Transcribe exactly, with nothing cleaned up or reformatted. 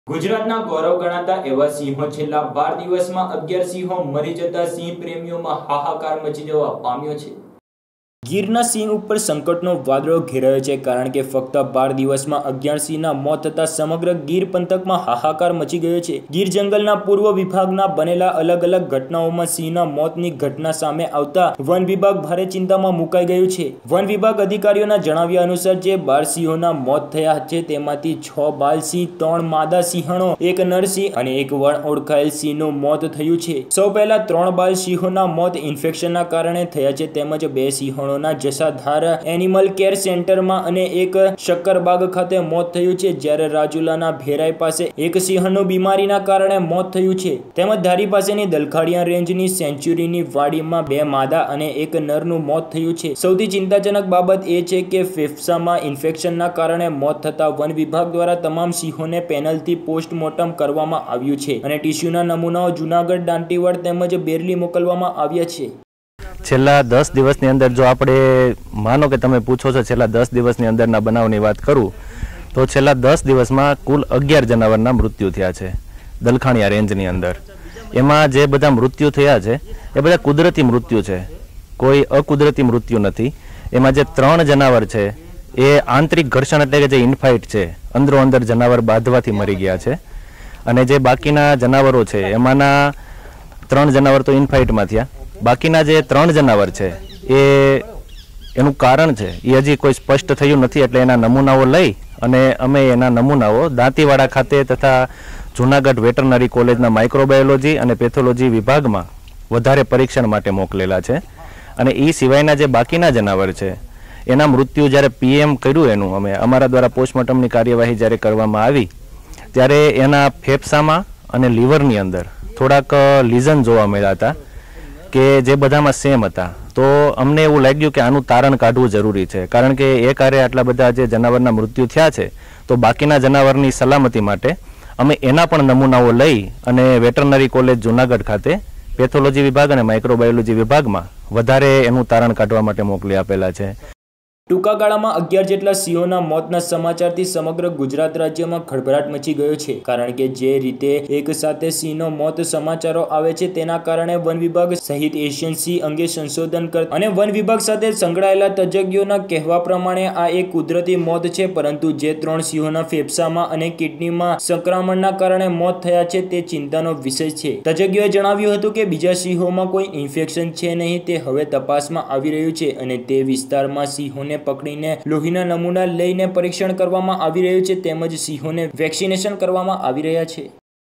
ગુજરાતના ગૌરવ ગણાતા એવા સિંહો છેલ્લા બાર દિવસમાં અગિયાર સિંહો મરી જતા સિંહ પ્રેમીઓમાં હાહાકાર મચી જવા પામ્યો છે। ગીરના સિંહ ઉપર સંકટનો વાદળો ઘેરાયો છે, કારણ કે ફક્ત બાર દિવસમાં અગિયાર સિંહના મોત થતા સમગ્ર ગીર પંથકમાં હાહાકાર મચી ગયો છે। ગીર જંગલના પૂર્વ વિભાગના બનેલા અલગ અલગ ઘટનાઓમાં સિંહના મોતની ઘટના સામે આવતા વન વિભાગ ભારે ચિંતામાં મુકાઈ ગયું છે। વન વિભાગ અધિકારીઓના જણાવ્યા અનુસાર જે બાર સિંહોના મોત થયા છે તેમાંથી છ બાલ સિંહ, ત્રણ માદા સિંહણો, એક નરસિંહ અને એક વણ ઓળખાયેલ સિંહનું મોત થયું છે। સૌ પહેલા ત્રણ બાલ સિંહોના મોત ઇન્ફેક્શનના કારણે થયા છે, તેમજ બે સિંહણો જસાધાર એનિમલ કેર સેન્ટરમાં અને એક શક્કરબાગ ખાતે મોત થયું છે, જ્યારે રાજુલાના ભેરાઈ પાસે એક સિંહણનું બીમારીના કારણે મોત થયું છે। તેમજ ધારી પાસેની દલખાડિયા રેન્જની સેન્ચુરીની વાડીમાં બે માદા અને એક નરનું મોત થયું છે। સૌથી ચિંતાજનક બાબત એ છે કે ફેફસામાં ઇન્ફેક્શનના કારણે મોત થતા વન વિભાગ દ્વારા તમામ સિંહોને પેનલથી પોસ્ટમોર્ટમ કરવામાં આવ્યું છે અને ટીસ્યુના નમૂનાઓ જૂનાગઢ, દાંતીવાડ તેમજ બેરલી મોકલવામાં આવ્યા છે। છેલ્લા દસ દિવસની અંદર જો આપણે માનો કે તમે પૂછો છો છેલ્લા દસ દિવસની અંદરના બનાવની વાત કરું તો છેલ્લા દસ દિવસમાં કુલ અગિયાર જનાવરના મૃત્યુ થયા છે દલખાણિયા રેન્જની અંદર। એમાં જે બધા મૃત્યુ થયા છે એ બધા કુદરતી મૃત્યુ છે, કોઈ અકુદરતી મૃત્યુ નથી। એમાં જે ત્રણ જનાવર છે એ આંતરિક ઘર્ષણ એટલે કે જે ઇનફાઇટ છે, અંદરો અંદર જનાવર બાંધવાથી મરી ગયા છે, અને જે બાકીના જનાવરો છે એમાંના ત્રણ જનાવર તો ઇનફાઇટમાં થયા। બાકીના જે ત્રણ જનાવર છે એ એનું કારણ છે એ હજી કોઈ સ્પષ્ટ થયું નથી, એટલે એના નમૂનાઓ લઈ અને અમે એના નમૂનાઓ દાંતીવાડા ખાતે તથા જૂનાગઢ વેટરનરી કોલેજના માઇક્રોબાયોલોજી અને પેથોલોજી વિભાગમાં વધારે પરીક્ષણ માટે મોકલેલા છે। અને એ સિવાયના જે બાકીના જનાવર છે એના મૃત્યુ જ્યારે પીએમ કર્યું એનું અમે અમારા દ્વારા પોસ્ટમોર્ટમની કાર્યવાહી જ્યારે કરવામાં આવી ત્યારે એના ફેફસામાં અને લીવરની અંદર થોડાક લીઝન જોવા મળ્યા હતા કે જે બધામાં સેમ હતા। તો અમને એવું લાગ્યું કે આનું તારણ કાઢવું જરૂરી છે, કારણ કે એ કાર્ય આટલા બધા જે જનાવરના મૃત્યુ થયા છે તો બાકીના જનાવરની સલામતી માટે અમે એના પણ નમૂનાઓ લઈ અને વેટરનરી કોલેજ જૂનાગઢ ખાતે પેથોલોજી વિભાગ અને માઇક્રોબાયોલોજી વિભાગમાં વધારે એનું તારણ કાઢવા માટે મોકલી આપેલા છે। ટૂંકા ગાળામાં અગિયાર જેટલા સિંહોના મોતના સમાચારથી સમગ્ર ગુજરાત રાજ્યમાં ખળભળાટ મચી ગયો છે, કારણ કે જે રીતે એક સાથે સિંહનો મોત સમાચારો આવે છે તેના કારણે વન વિભાગ સહિત એશિયન સિંહ અંગે સંશોધન કરતા અને વન વિભાગ સાથે સંકળાયેલા તજજ્ઞોના કહેવા પ્રમાણે આ એક કુદરતી મોત છે, પરંતુ જે ત્રણ સિંહોના ફેફસામાં અને કિડનીમાં સંક્રમણના કારણે મોત થયા છે તે ચિંતાનો વિષય છે। તજજ્ઞોએ જણાવ્યું હતું કે બીજા સિંહોમાં કોઈ ઇન્ફેક્શન છે નહીં, તે હવે તપાસમાં આવી રહ્યું છે અને તે વિસ્તારમાં સિંહોને પકડીને લોહીના નમૂના લઈને પરીક્ષણ કરવામાં આવી રહ્યું છે, તેમજ સિંહોને વેક્સિનેશન કરવામાં આવી રહ્યા છે।